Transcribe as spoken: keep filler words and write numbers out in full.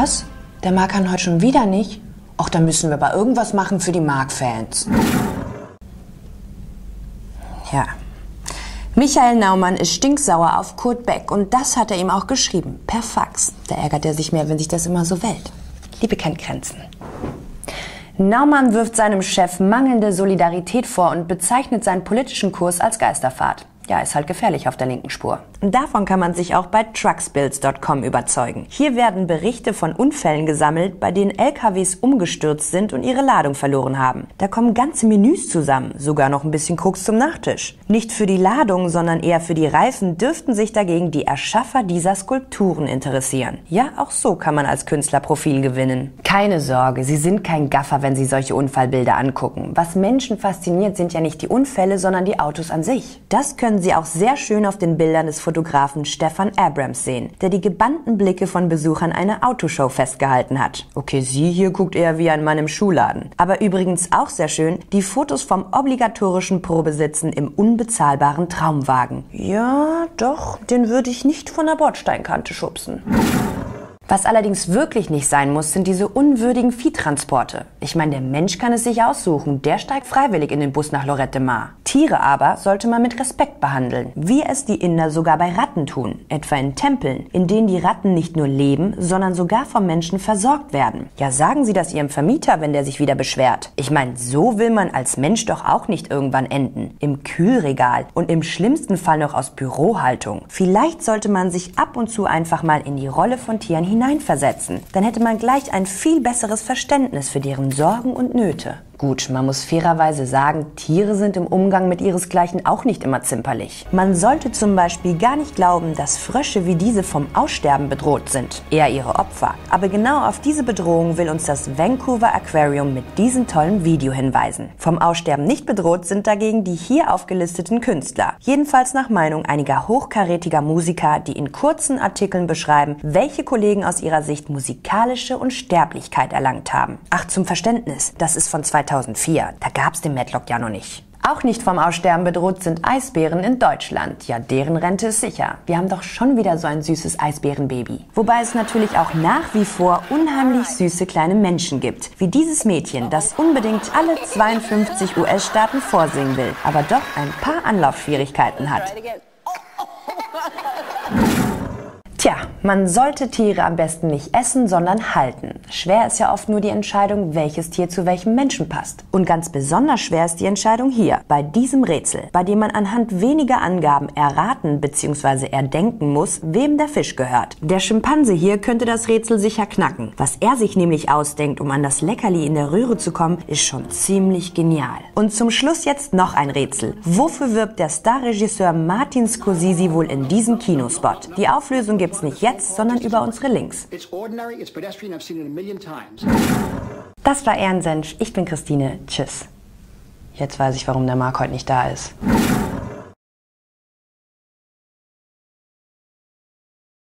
Was? Der Mark kann heute schon wieder nicht? Ach, da müssen wir aber irgendwas machen für die Mark-Fans. Ja. Michael Naumann ist stinksauer auf Kurt Beck und das hat er ihm auch geschrieben, per Fax. Da ärgert er sich mehr, wenn sich das immer so wählt. Liebe kennt Grenzen. Naumann wirft seinem Chef mangelnde Solidarität vor und bezeichnet seinen politischen Kurs als Geisterfahrt. Ja, ist halt gefährlich auf der linken Spur. Davon kann man sich auch bei Truckspills Punkt com überzeugen. Hier werden Berichte von Unfällen gesammelt, bei denen L K Ws umgestürzt sind und ihre Ladung verloren haben. Da kommen ganze Menüs zusammen, sogar noch ein bisschen Koks zum Nachtisch. Nicht für die Ladung, sondern eher für die Reifen dürften sich dagegen die Erschaffer dieser Skulpturen interessieren. Ja, auch so kann man als Künstler Profil gewinnen. Keine Sorge, Sie sind kein Gaffer, wenn Sie solche Unfallbilder angucken. Was Menschen fasziniert, sind ja nicht die Unfälle, sondern die Autos an sich. Das können Sie auch sehr schön auf den Bildern des Fotografen Stefan Abrams sehen, der die gebannten Blicke von Besuchern einer Autoshow festgehalten hat. Okay, sie hier guckt eher wie ein Mann im Schuhladen. Aber übrigens auch sehr schön die Fotos vom obligatorischen Probesitzen im unbezahlbaren Traumwagen. Ja, doch, den würde ich nicht von der Bordsteinkante schubsen. Was allerdings wirklich nicht sein muss, sind diese unwürdigen Viehtransporte. Ich meine, der Mensch kann es sich aussuchen, der steigt freiwillig in den Bus nach Lorette Mar. Tiere aber sollte man mit Respekt behandeln, wie es die Inder sogar bei Ratten tun, etwa in Tempeln, in denen die Ratten nicht nur leben, sondern sogar vom Menschen versorgt werden. Ja, sagen Sie das Ihrem Vermieter, wenn der sich wieder beschwert. Ich meine, so will man als Mensch doch auch nicht irgendwann enden. Im Kühlregal und im schlimmsten Fall noch aus Bürohaltung. Vielleicht sollte man sich ab und zu einfach mal in die Rolle von Tieren hineinversetzen. Dann hätte man gleich ein viel besseres Verständnis für deren Sorgen und Nöte. Gut, man muss fairerweise sagen, Tiere sind im Umgang mit ihresgleichen auch nicht immer zimperlich. Man sollte zum Beispiel gar nicht glauben, dass Frösche wie diese vom Aussterben bedroht sind. Eher ihre Opfer. Aber genau auf diese Bedrohung will uns das Vancouver Aquarium mit diesem tollen Video hinweisen. Vom Aussterben nicht bedroht sind dagegen die hier aufgelisteten Künstler. Jedenfalls nach Meinung einiger hochkarätiger Musiker, die in kurzen Artikeln beschreiben, welche Kollegen aus ihrer Sicht musikalische Unsterblichkeit erlangt haben. Ach, zum Verständnis, das ist von zweitausendvier. Da gab's den Matlock ja noch nicht. Auch nicht vom Aussterben bedroht sind Eisbären in Deutschland. Ja, deren Rente ist sicher. Wir haben doch schon wieder so ein süßes Eisbärenbaby. Wobei es natürlich auch nach wie vor unheimlich süße kleine Menschen gibt. Wie dieses Mädchen, das unbedingt alle zweiundfünfzig U S-Staaten vorsingen will, aber doch ein paar Anlaufschwierigkeiten hat. Tja, man sollte Tiere am besten nicht essen, sondern halten. Schwer ist ja oft nur die Entscheidung, welches Tier zu welchem Menschen passt. Und ganz besonders schwer ist die Entscheidung hier, bei diesem Rätsel, bei dem man anhand weniger Angaben erraten bzw. erdenken muss, wem der Fisch gehört. Der Schimpanse hier könnte das Rätsel sicher knacken. Was er sich nämlich ausdenkt, um an das Leckerli in der Röhre zu kommen, ist schon ziemlich genial. Und zum Schluss jetzt noch ein Rätsel. Wofür wirbt der Starregisseur Martin Scorsese wohl in diesem Kinospot? Die Auflösung gibt's nicht jetzt, sondern über unsere Links. Das war Ehrensenf. Ich bin Christine. Tschüss. Jetzt weiß ich, warum der Mark heute nicht da ist.